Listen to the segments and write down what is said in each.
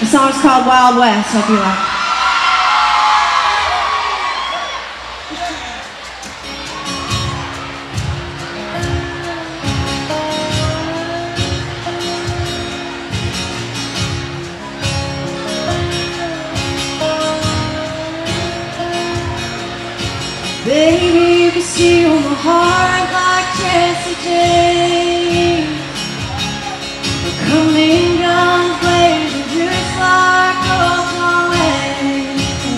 The song's called Wild West. Hope you like it. Baby, you can steal my heart like Jesse James. We're coming down blazing just like Runaway.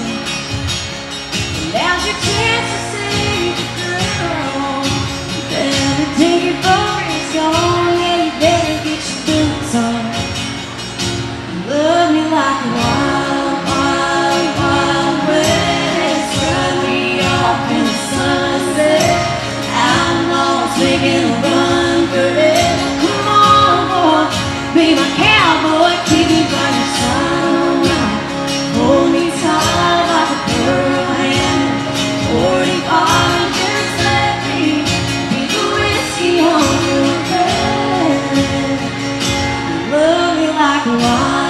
Now's your chance to save the girl. You better take it for it's gone, and you better get your boots on. Love me like a wild, wild, wild west. Run me off in the sunset. Outlaws making a run forever. Come on, boy, be my cowboy. Keep me by your side. Hold me tight like a pearl hand. 45 and just let me be the whiskey on your bed. Love me like a wild.